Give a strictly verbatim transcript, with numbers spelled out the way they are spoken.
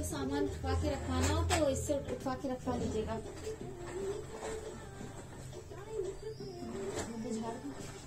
आपको सामान उठवा के रखवाना हो तो इससे उठवा के रखवा लीजिएगा।